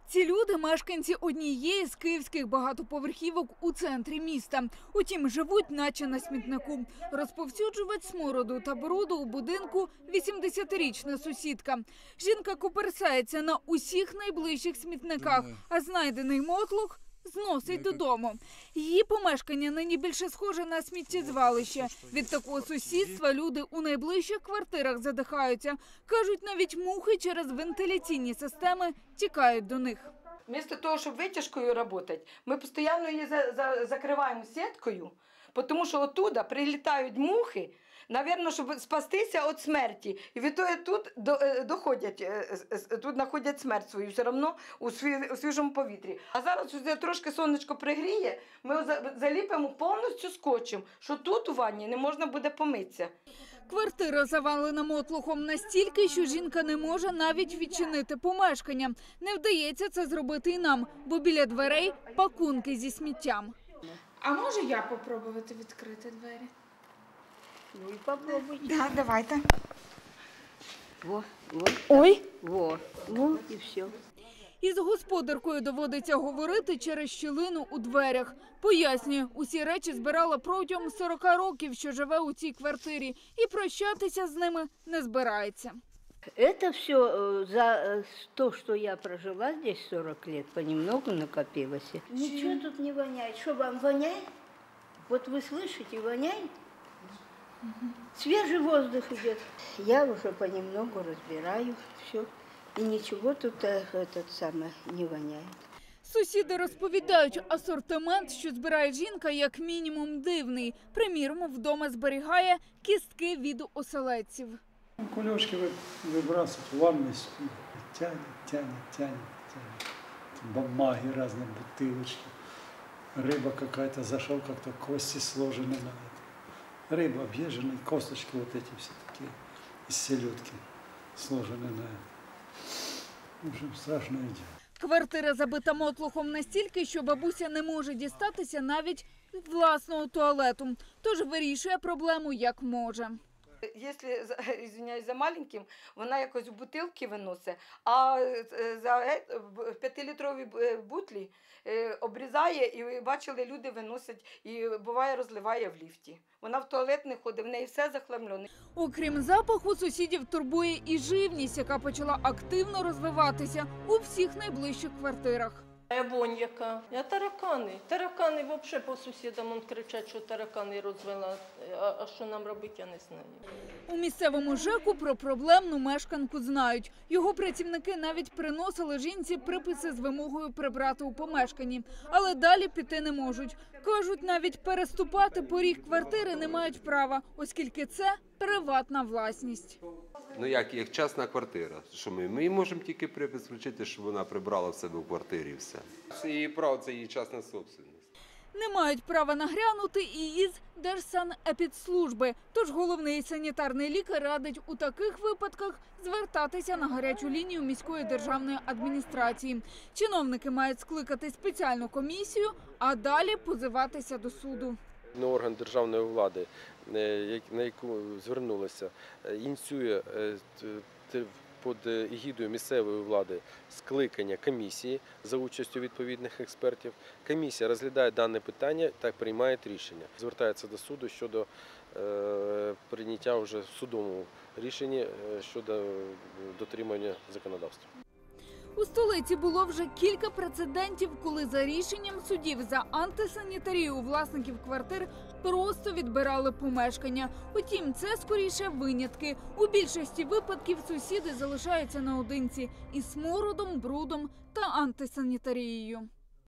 Ці люди – мешканці однієї з київських багатоповерхівок у центрі міста. Утім, живуть наче на смітнику. Розповсюджувач смороду та бруду у будинку – 80-річна сусідка. Жінка куперсається на усіх найближчих смітниках, а знайдений мотлох зносить додому. Її помешкання нині більше схоже на сміттєзвалище. Від такого сусідства люди у найближчих квартирах задихаються. Кажуть, навіть мухи через вентиляційні системи тікають до них. Вместо того, щоб витяжкою працювати, ми постійно її закриваємо сіткою, тому що оттуда прилітають мухи, навірно, щоб спастися від смерті. І від того тут знаходять смерть свою все одно у свіжому повітрі. А зараз трошки сонечко пригріє, ми заліпимо повністю скотчем, що тут у ванні не можна буде помитися. Квартира завалена мотлохом настільки, що жінка не може навіть відчинити помешкання. Не вдається це зробити і нам, бо біля дверей пакунки зі сміттям. А може я попробувати відкрити двері? Ну и попробуйте. Да, давайте. Во. Ой! Во и все. Із господаркою доводиться говорити через щілину у дверях. Пояснює, усі речі збирала протягом 40 років, що живе у цій квартирі, і прощатися з ними не збирається. Это все за то, что я прожила здесь 40 лет, понемногу накопилось. Ничего тут не воняет. Что, вам воняет? Вот вы слышите, воняет? Свежий воздух идет. Я уже понемногу разбираю все. И ничего тут не воняет. Сусіди розповідають, асортимент, що збирає жінка, як мінімум дивний. Приміром, вдома зберігає кістки від оселедців. Кулечки выбрасывать в ванной, тянет. Бумаги разные, бутылочки. Рыба какая-то, зашел, как-то кости сложены на это. Рыба объезженная, косточки вот эти все такие, из селедки сложены на это. В общем, страшное дело. Квартира забита мотлохом настільки, що бабуся не може дістатися навіть власного туалету. Тож вирішує проблему як може. Якщо, извиняюсь за маленьким, вона якось в бутилки виносить, а за 5-літрові бутлі обрізає, і бачили, люди виносять, і буває розливає в ліфті. Вона в туалет не ходить, в неї все захламлене. Окрім запаху, сусідів турбує і живність, яка почала активно розвиватися у всіх найближчих квартирах. Вонь яка. А таракани. Таракани взагалі по сусідам кричать, що таракани розвела. А що нам робити, я не знаю. У місцевому ЖЕКу про проблемну мешканку знають. Його працівники навіть приносили жінці приписи з вимогою прибрати у помешканні. Але далі піти не можуть. Кажуть, навіть переступати поріг квартири не мають права, оскільки це приватна власність. Ну як частна квартира, що ми їй можемо тільки припис вручити, щоб вона прибрала в себе в квартирі і все. Це її право, це її частна собственність. Не мають права наглянути і із Держсанепідслужби. Тож головний санітарний лікар радить у таких випадках звертатися на гарячу лінію міської державної адміністрації. Чиновники мають скликати спеціальну комісію, а далі позиватися до суду. Орган державної влади, на яку звернулися, ініціює під егідою місцевої влади скликання комісії за участю відповідних експертів. Комісія розглядає дане питання та приймає рішення. Звертається до суду щодо прийняття вже в судовому рішенні щодо дотримання законодавства. У столиці було вже кілька прецедентів, коли за рішенням судів за антисанітарію у власників квартир просто відбирали помешкання. Утім, це скоріше винятки. У більшості випадків сусіди залишаються наодинці із смородом, брудом та антисанітарією.